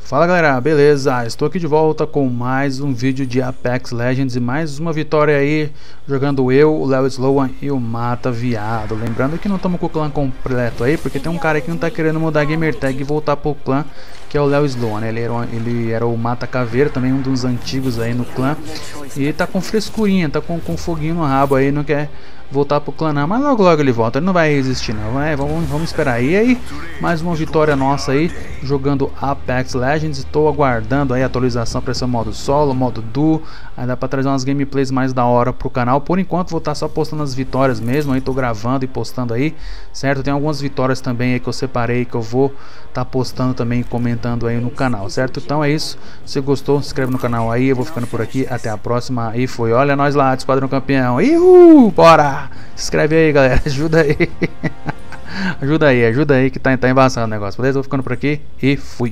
Fala galera, beleza? Estou aqui de volta com mais um vídeo de Apex Legends e mais uma vitória aí, jogando eu, o Léo Sloan e o Mata Viado. Lembrando que não estamos com o clã completo aí, porque tem um cara que não tá querendo mudar a gamertag e voltar pro clã, que é o Léo Sloan, né? Ele era o Mata Caveira, também um dos antigos aí no clã, e tá com frescurinha, tá com foguinho no rabo aí, não quer voltar pro clã não, mas logo logo ele volta, ele não vai resistir não, né? Vamos esperar. E aí, mais uma vitória nossa aí, jogando Apex Legends. Estou aguardando aí a atualização para esse modo solo, modo duo, aí dá para trazer umas gameplays mais da hora pro canal. Por enquanto vou estar só postando as vitórias mesmo, aí tô gravando e postando aí, certo? Tem algumas vitórias também aí que eu separei, que eu vou estar postando também e comentando aí no canal, certo? Então é isso, se gostou, se inscreve no canal aí, eu vou ficando por aqui, até a próxima e foi. Olha nós lá, Esquadrão Campeão, bora! Se inscreve aí galera, ajuda aí. ajuda aí que tá embaçado o negócio, beleza? Vou ficando por aqui e fui.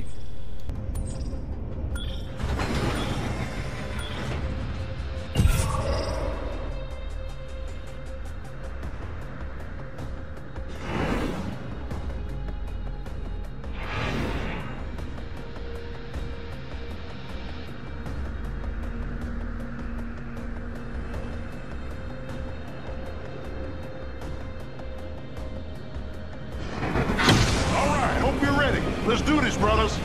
Let's do this, brothers.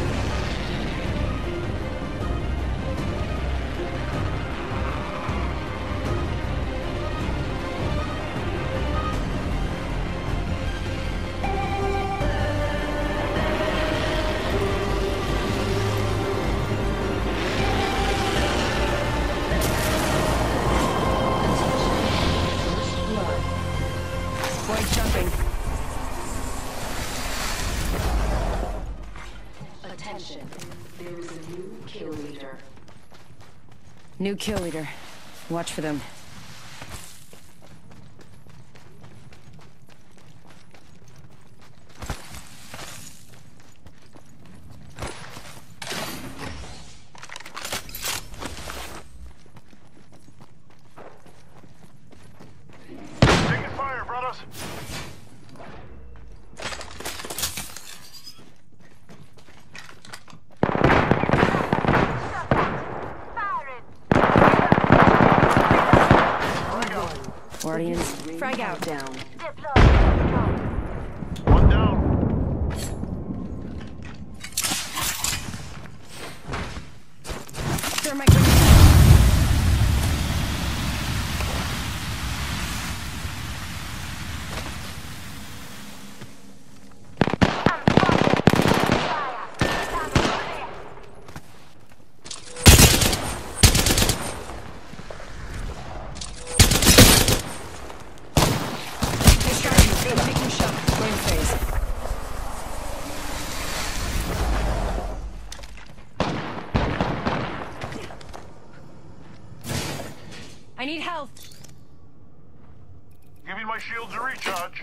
Point jumping. Attention, there is a new kill leader. New kill leader. Watch for them. Taking fire, brothers. Guardians. Frag out. Down. One down. Thermite grenade. Taking shot. Flame phase. I need health. Giving my shields a recharge.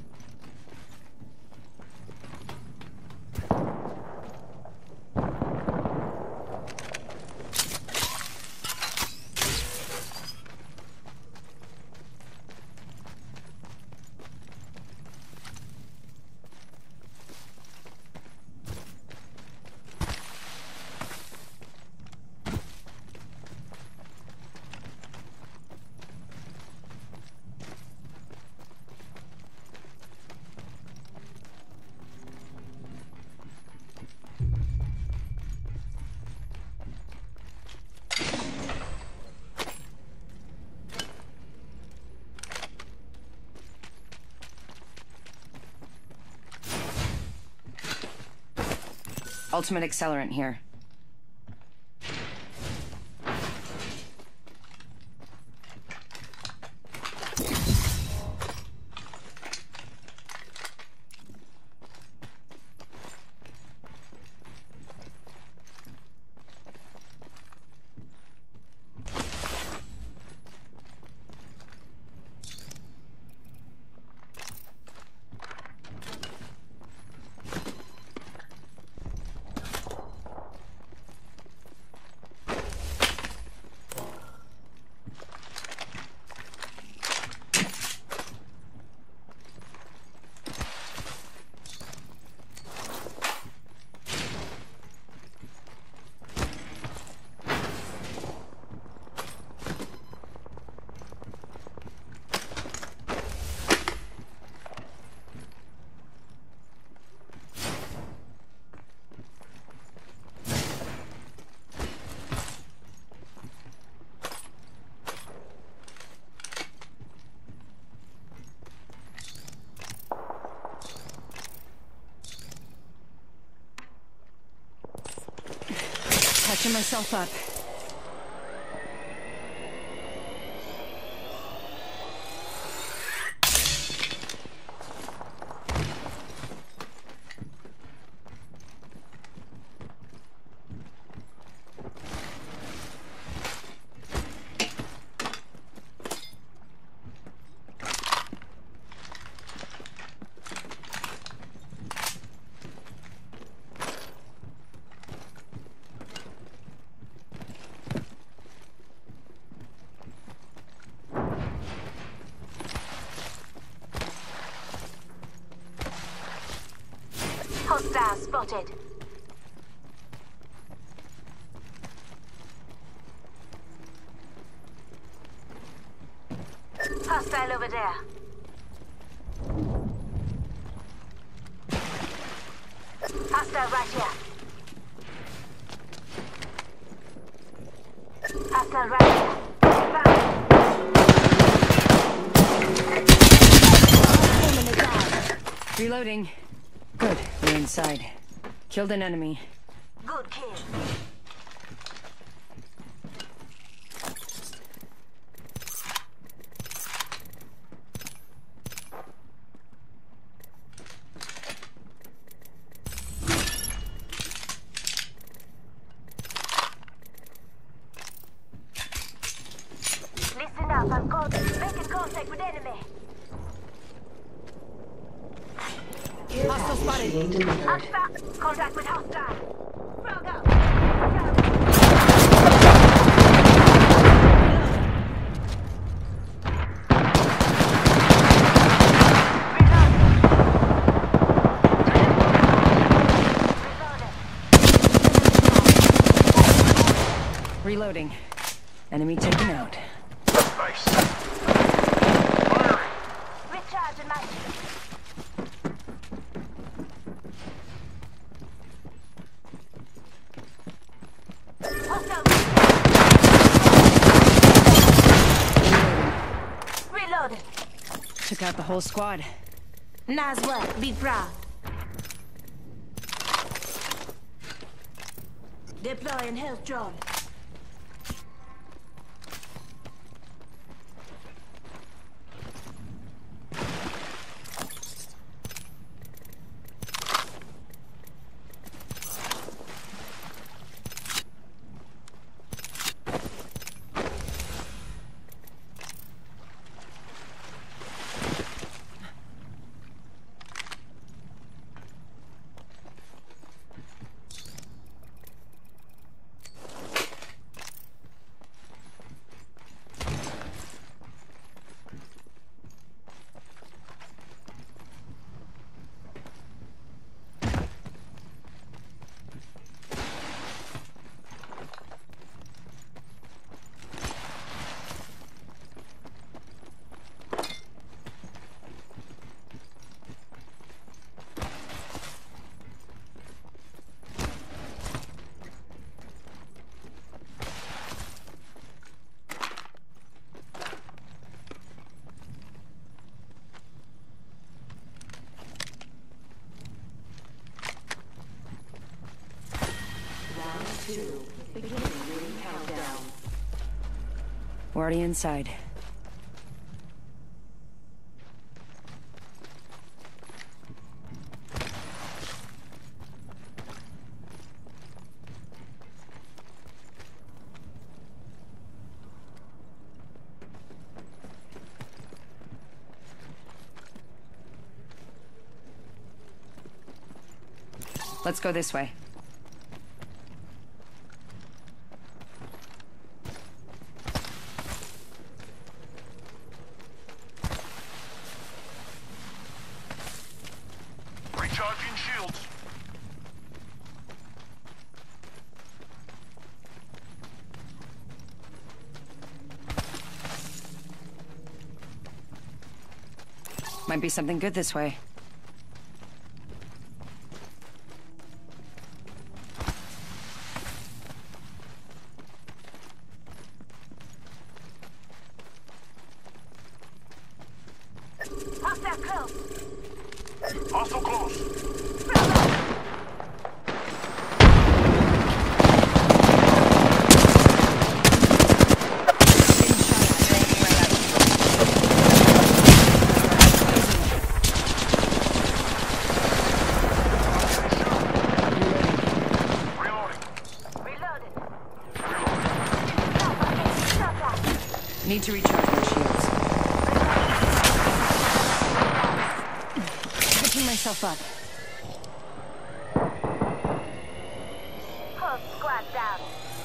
Ultimate accelerant here. Patching myself up. Hostile spotted. Hostile over there. Hostile right here. Hostile right here. Reloading. Good, we're inside. Killed an enemy. Good kill. Listen up, I'm making contact with enemy. Hostile spotted. Being delivered. Contact with hostile. Frog up. Reloading. Enemy taken out. Nice. Firing. Recharging my shield. Hostile. Reloading. Took out the whole squad. Nice work. Be proud. Deploying health drone. Beginning ring countdown. We're already inside. Let's go this way. Recharging shields. Might be something good this way. Hostile close. Hostile close. Need to recharge my shields. Picking myself up. Whole squad down.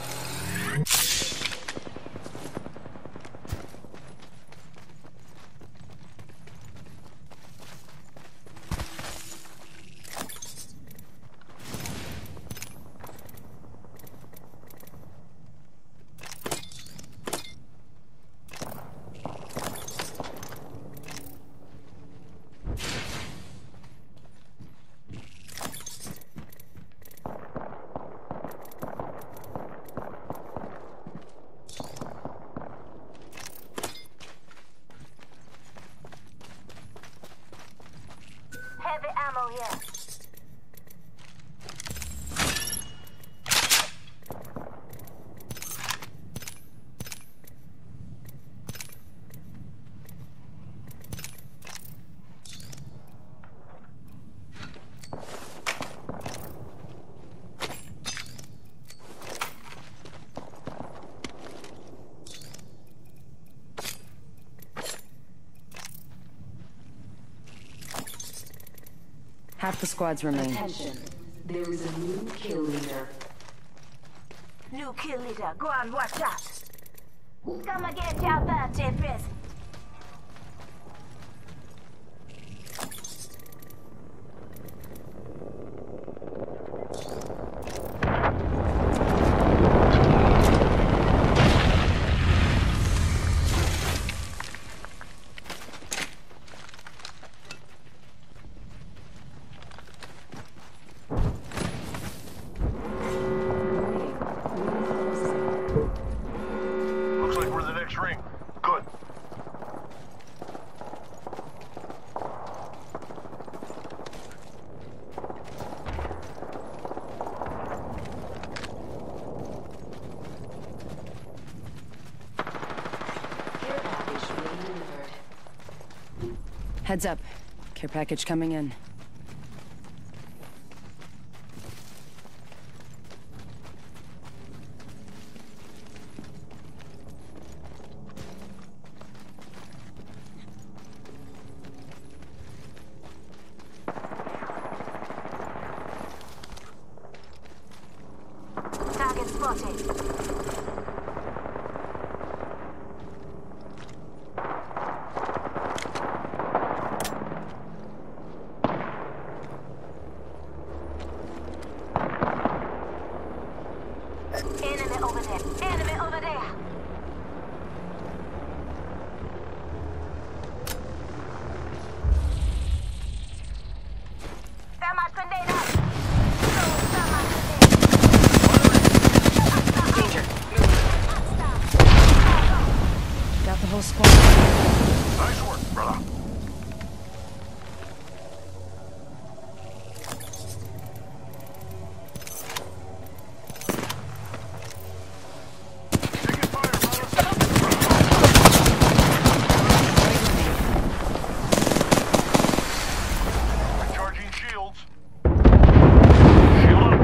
Heavy ammo here. Half the squads remain. Attention. There is a new kill leader. New kill leader. Go on, watch out. Come and get your birthday present. Looks like we're the next ring. Good. Care package being delivered. Heads up. Care package coming in. Target spotted. Enemy over there. Enemy over there. Thermite grenade out. Throw thermite grenade. Got the whole squad. Nice work, brother. Taking fire, brother. Recharging shields. Shield up.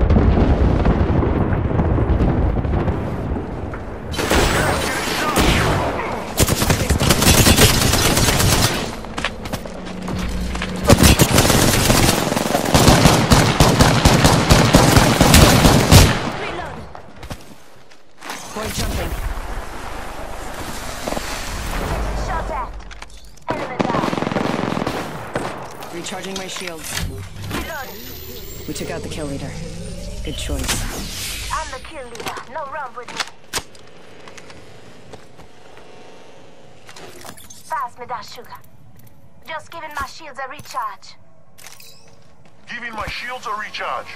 Getting shot. Reload. Boy jumping. Shot at. Enemy down. Recharging my shields. Reload. We took out the kill leader. Good choice. I'm the kill leader. No run with me. Pass me that sugar. Just giving my shields a recharge. Giving my shields a recharge.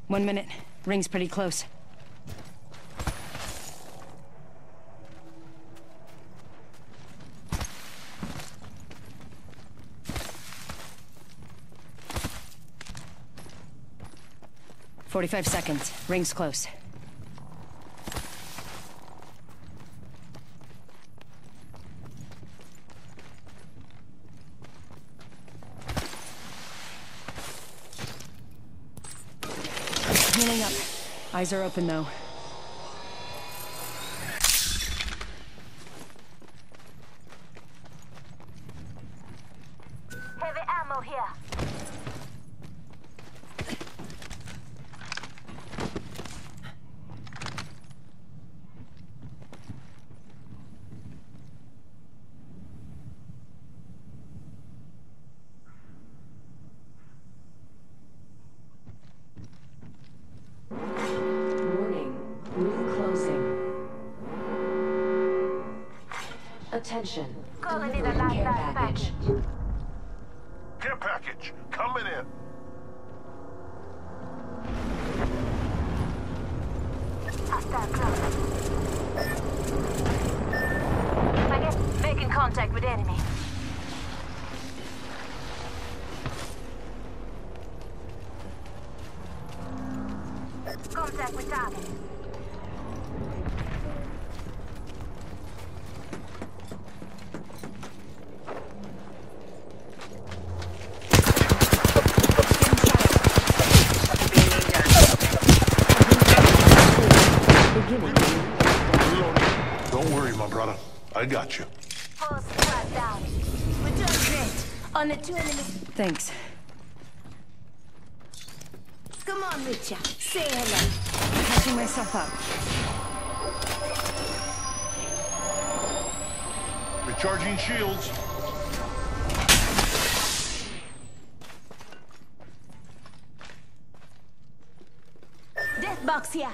1 minute. Ring's pretty close. "45 seconds. Ring's close." Healing up. Eyes are open though. Heavy ammo here. Warning. Room closing. Attention. Calling in a Delivering care lifeline package. Care package coming in. Hostile close. I guess making contact with enemy. Contact with target. Don't worry, my brother. I got you. Full squad down. We're doing great. On the 2 enemies. Thanks. Come on, Richard. Say hello. Patching myself up. Recharging shields. Death box here.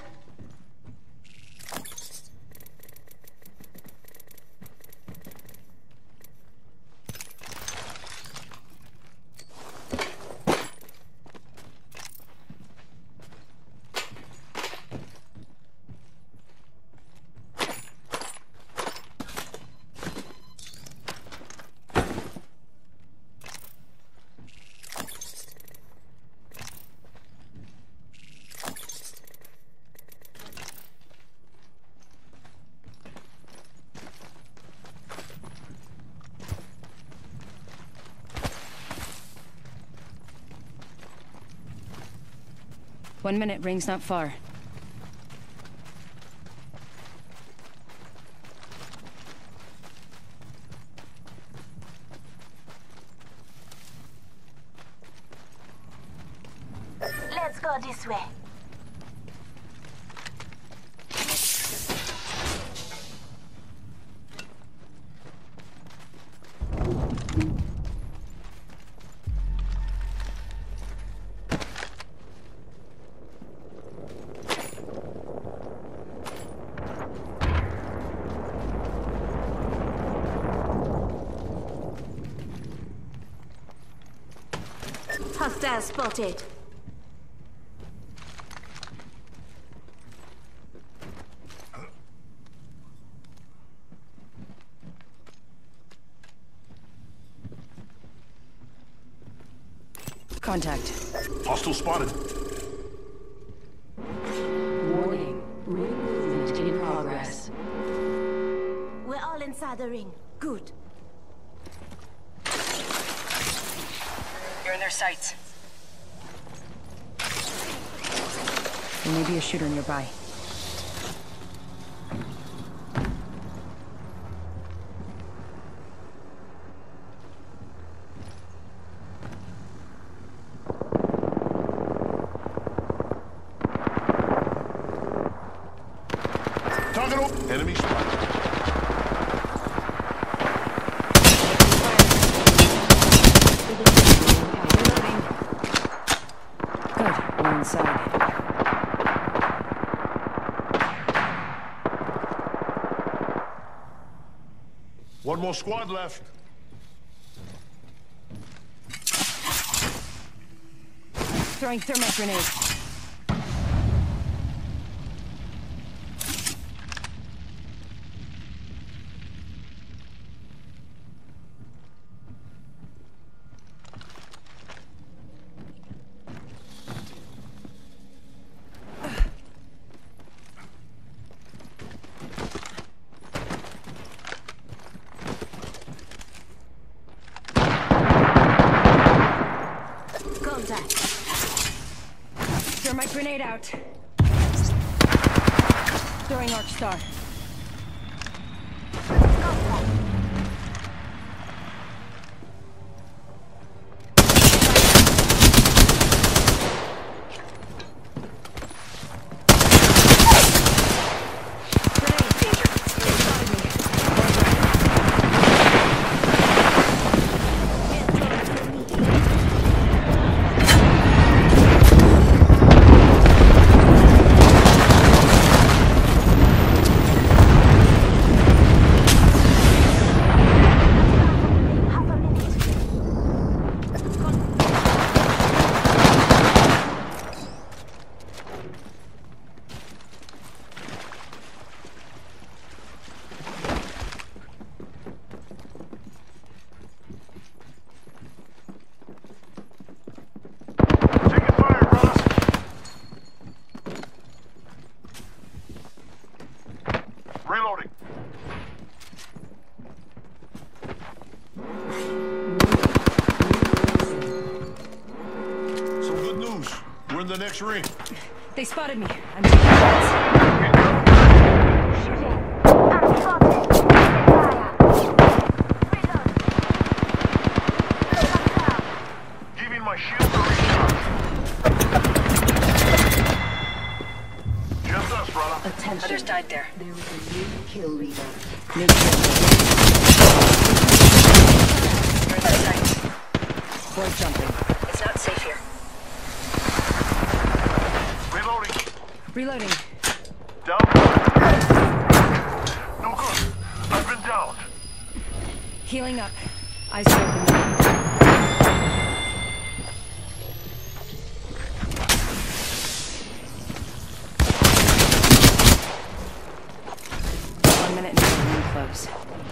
One minute, ring's not far. Let's go this way. Hostile spotted. Contact. Hostile spotted. Warning. Ring movement in progress. We're all inside the ring. Good. You're in their sights. There may be a shooter nearby. Target open. Enemy spotted. Good. We're inside. One more squad left. Throwing thermite grenade. Grenade out. Throwing Arc Star. Taking fire, brothers. Reloading. Some good news. We're in the next ring. They spotted me. I'm taking shots. Shooting. I'm spotted. Fire. Reload. Giving my shield a recharge. Just us, brother. Attention. Others died there. There is a new kill leader. New kill. You're in sight. Boy jumping. It's not safe here. Reloading. Reloading. Down. No good. I've been downed. Healing up. Eyes open. 1 minute until the ring close.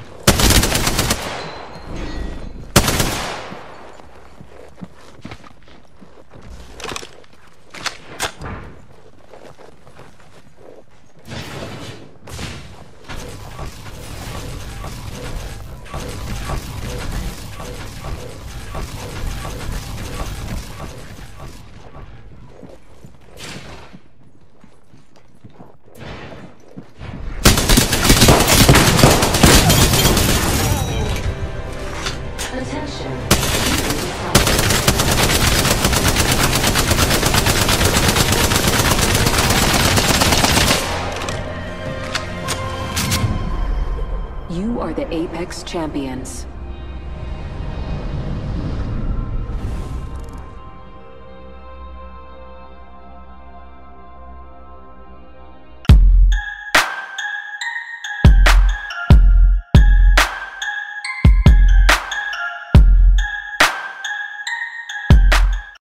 Attention. You are the Apex Champions.